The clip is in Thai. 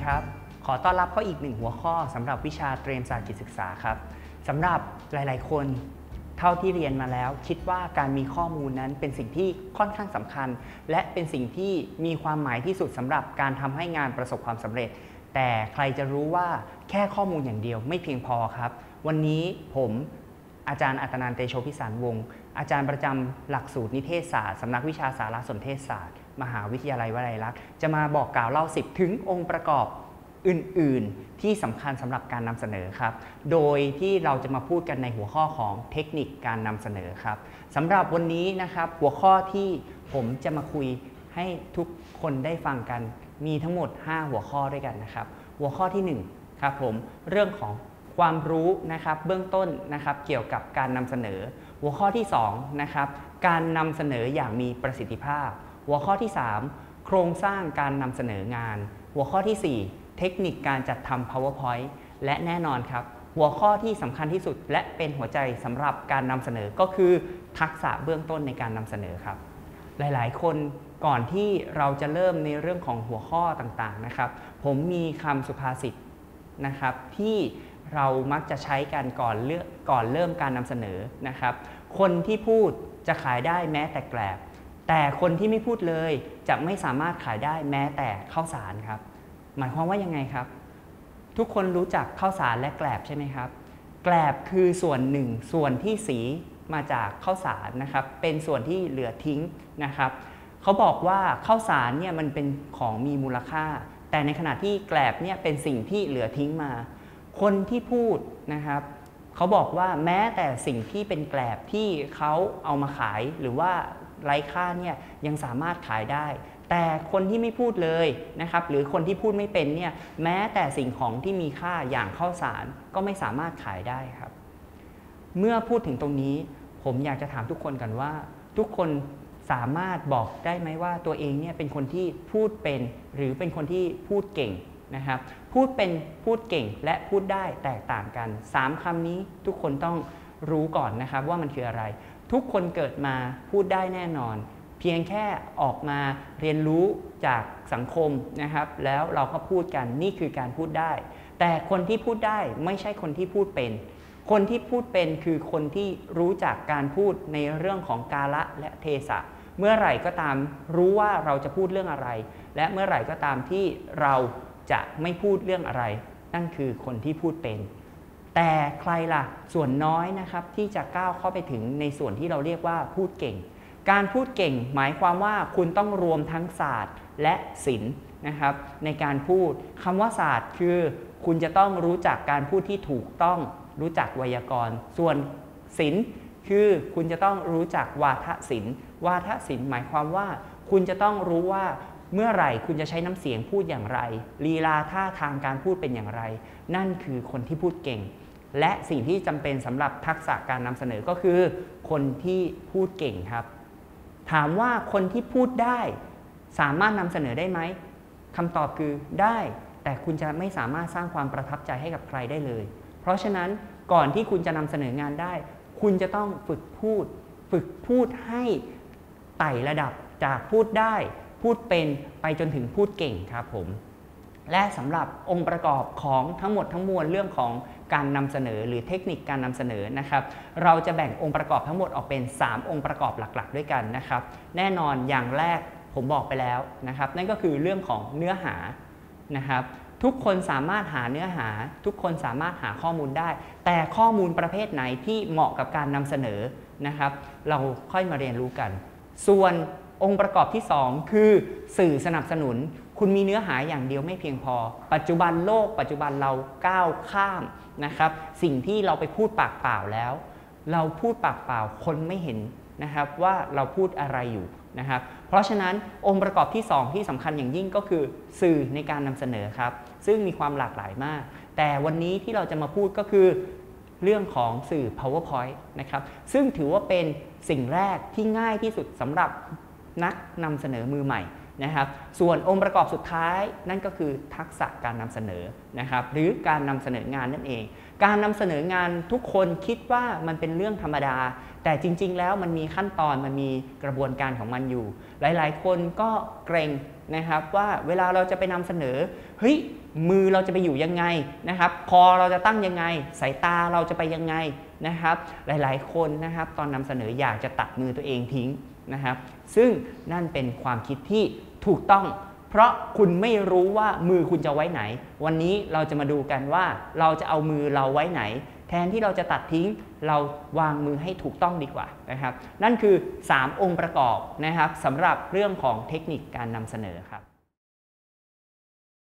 ครับขอต้อนรับเข้าอีกหนึ่งหัวข้อสำหรับวิชาเตรียมศาสตร์กิจศึกษาครับสำหรับหลายๆคนเท่าที่เรียนมาแล้วคิดว่าการมีข้อมูลนั้นเป็นสิ่งที่ค่อนข้างสำคัญและเป็นสิ่งที่มีความหมายที่สุดสำหรับการทำให้งานประสบความสำเร็จแต่ใครจะรู้ว่าแค่ข้อมูลอย่างเดียวไม่เพียงพอครับวันนี้ผมอาจารย์อัตนันท์ เตโชพิสารวงศ์อาจารย์ประจำหลักสูตรนิเทศศาสตร์สำนักวิชาสารสนเทศศาสตร์มหาวิทยาลัยวลัยลักษณ์จะมาบอกกล่าวเล่า10ถึงองค์ประกอบอื่นๆที่สำคัญสำหรับการนำเสนอครับโดยที่เราจะมาพูดกันในหัวข้อของเทคนิคการนำเสนอครับสำหรับวันนี้นะครับหัวข้อที่ผมจะมาคุยให้ทุกคนได้ฟังกันมีทั้งหมด5หัวข้อด้วยกันนะครับหัวข้อที่1ครับผมเรื่องของความรู้นะครับเบื้องต้นนะครับเกี่ยวกับการนำเสนอหัวข้อที่2นะครับการนำเสนออย่างมีประสิทธิภาพหัวข้อที่3โครงสร้างการนำเสนองานหัวข้อที่4เทคนิคการจัดทำ PowerPoint และแน่นอนครับหัวข้อที่สำคัญที่สุดและเป็นหัวใจสำหรับการนำเสนอก็คือทักษะเบื้องต้นในการนำเสนอครับหลายๆคนก่อนที่เราจะเริ่มในเรื่องของหัวข้อต่างๆนะครับผมมีคำสุภาษิตนะครับที่เรามักจะใช้กันก่อนเริ่มการนำเสนอนะครับคนที่พูดจะขายได้แม้แต่แกลบแต่คนที่ไม่พูดเลยจะไม่สามารถขายได้แม้แต่ข้าวสารครับหมายความว่ายังไงครับทุกคนรู้จักข้าวสารและแกลบใช่ไหมครับแกลบคือส่วนหนึ่งส่วนที่สีมาจากข้าวสารนะครับเป็นส่วนที่เหลือทิ้งนะครับเขาบอกว่าข้าวสารเนี่ยมันเป็นของมีมูลค่าแต่ในขณะที่แกลบเนี่ยเป็นสิ่งที่เหลือทิ้งมาคนที่พูดนะครับเขาบอกว่าแม้แต่สิ่งที่เป็นแกลบที่เขาเอามาขายหรือว่าไร้ค่าเนี่ยยังสามารถขายได้แต่คนที่ไม่พูดเลยนะครับหรือคนที่พูดไม่เป็นเนี่ยแม้แต่สิ่งของที่มีค่าอย่างข้าวสารก็ไม่สามารถขายได้ครับเมื่อพูดถึงตรงนี้ผมอยากจะถามทุกคนกันว่าทุกคนสามารถบอกได้ไหมว่าตัวเองเนี่ยเป็นคนที่พูดเป็นหรือเป็นคนที่พูดเก่งนะครับพูดเป็นพูดเก่งและพูดได้แตกต่างกัน3คำนี้ทุกคนต้องรู้ก่อนนะครับว่ามันคืออะไรทุกคนเกิดมาพูดได้แน่นอนเพียงแค่ออกมาเรียนรู้จากสังคมนะครับแล้วเราก็พูดกันนี่คือการพูดได้แต่คนที่พูดได้ไม่ใช่คนที่พูดเป็นคนที่พูดเป็นคือคนที่รู้จักการพูดในเรื่องของกาลและเทศะเมื่อไหร่ก็ตามรู้ว่าเราจะพูดเรื่องอะไรและเมื่อไหร่ก็ตามที่เราจะไม่พูดเรื่องอะไรนั่นคือคนที่พูดเป็นแต่ใครล่ะส่วนน้อยนะครับที่จะก้าวเข้าไปถึงในส่วนที่เราเรียกว่าพูดเก่งการพูดเก่งหมายความว่าคุณต้องรวมทั้งศาสตร์และศิลป์นะครับในการพูดคำว่าศาสตร์คือคุณจะต้องรู้จักการพูดที่ถูกต้องรู้จักไวยากรณ์ส่วนศิลป์คือคุณจะต้องรู้จักวาทศิลป์วาทศิลป์หมายความว่าคุณจะต้องรู้ว่าเมื่อไหร่คุณจะใช้น้ำเสียงพูดอย่างไรลีลาท่าทางการพูดเป็นอย่างไรนั่นคือคนที่พูดเก่งและสิ่งที่จำเป็นสำหรับทักษะการนำเสนอก็คือคนที่พูดเก่งครับถามว่าคนที่พูดได้สามารถนำเสนอได้ไหมคำตอบคือได้แต่คุณจะไม่สามารถสร้างความประทับใจให้กับใครได้เลยเพราะฉะนั้นก่อนที่คุณจะนำเสนองานได้คุณจะต้องฝึกพูดให้ไต่ระดับจากพูดได้พูดเป็นไปจนถึงพูดเก่งครับผมและสำหรับองค์ประกอบของทั้งหมดทั้งมวลเรื่องของการนำเสนอหรือเทคนิคการนำเสนอนะครับเราจะแบ่งองค์ประกอบทั้งหมดออกเป็น3องค์ประกอบหลักๆด้วยกันนะครับแน่นอนอย่างแรกผมบอกไปแล้วนะครับนั่นก็คือเรื่องของเนื้อหานะครับทุกคนสามารถหาเนื้อหาทุกคนสามารถหาข้อมูลได้แต่ข้อมูลประเภทไหนที่เหมาะกับการนำเสนอนะครับเราค่อยมาเรียนรู้กันส่วนองค์ประกอบที่2คือสื่อสนับสนุนคุณมีเนื้อหาอย่างเดียวไม่เพียงพอปัจจุบันโลกปัจจุบันเราก้าวข้ามนะครับสิ่งที่เราไปพูดปากเปล่าแล้วเราพูดปากเปล่าคนไม่เห็นนะครับว่าเราพูดอะไรอยู่นะครับเพราะฉะนั้นองค์ประกอบที่2ที่สำคัญอย่างยิ่งก็คือสื่อในการนำเสนอครับซึ่งมีความหลากหลายมากแต่วันนี้ที่เราจะมาพูดก็คือเรื่องของสื่อ PowerPoint นะครับซึ่งถือว่าเป็นสิ่งแรกที่ง่ายที่สุดสำหรับนักนำเสนอมือใหม่นะครับส่วนองค์ประกอบสุดท้ายนั่นก็คือทักษะการนำเสนอนะครับหรือการนำเสนองานนั่นเองการนำเสนองานทุกคนคิดว่ามันเป็นเรื่องธรรมดาแต่จริงๆแล้วมันมีขั้นตอนมันมีกระบวนการของมันอยู่หลายๆคนก็เกรงนะครับว่าเวลาเราจะไปนำเสนอเฮ้ยมือเราจะไปอยู่ยังไงนะครับคอเราจะตั้งยังไงสายตาเราจะไปยังไงนะครับหลายๆคนนะครับตอนนำเสนออยากจะตัดมือตัวเองทิ้งนะครับซึ่งนั่นเป็นความคิดที่ถูกต้องเพราะคุณไม่รู้ว่ามือคุณจะไว้ไหนวันนี้เราจะมาดูกันว่าเราจะเอามือเราไว้ไหนแทนที่เราจะตัดทิ้งเราวางมือให้ถูกต้องดีกว่านะครับนั่นคือ3องค์ประกอบนะครับสำหรับเรื่องของเทคนิคการนำเสนอครับ